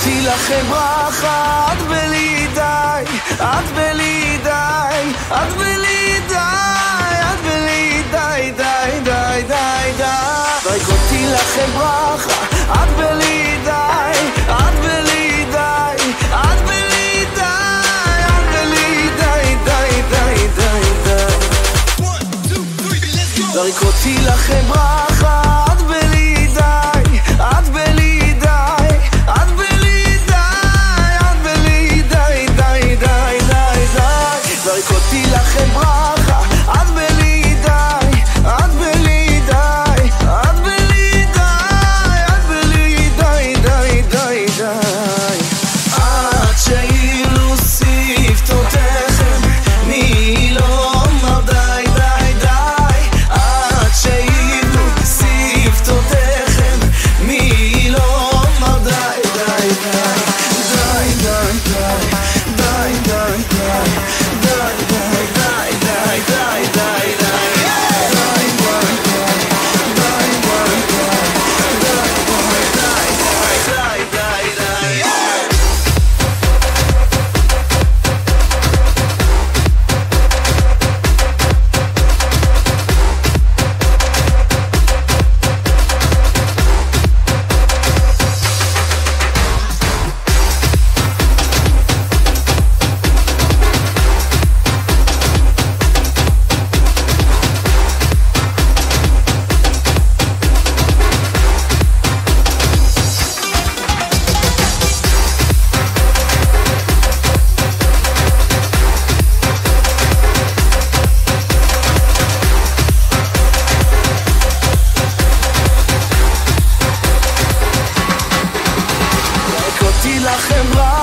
זריקותי לכם ברכה, את בלי די, את בלי די, את בלי די, את בלי די, די, די, די, די. זריקותי לכם ברכה, את בלי די, את בלי די, את בלי די, את בלי די, די, די, די, די. זריקותי לכם ברכה, את בלי די, את בלי די, את בלי די, את בלי די, די, די, די, די. זריקותי לכם ברכה, את בלי די, את בלי די, את בלי די, את בלי די, די, די, די. עד שיהיו שפתותיכם, מי לא אמר די, די, די. עד שיהיו שפתותיכם, מי לא אמר די, די, די. די, די, די, די, די, די. די, די, די, די, די, די, די. זריקותי לכם ברכה,